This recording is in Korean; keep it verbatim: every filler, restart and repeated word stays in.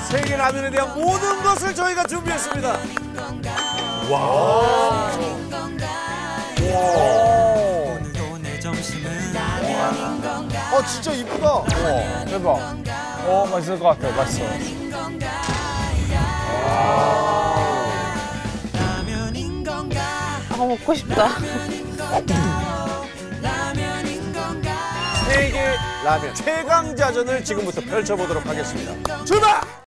세계 라면에 대한 모든 것을 저희가 준비했습니다. 와. 어 진짜 이쁘다. 어, 대박. 어 맛있을 것 같아. 맛있어. 아 먹고 싶다. 세계 라면 최강자전을 지금부터 펼쳐보도록 하겠습니다. 출발!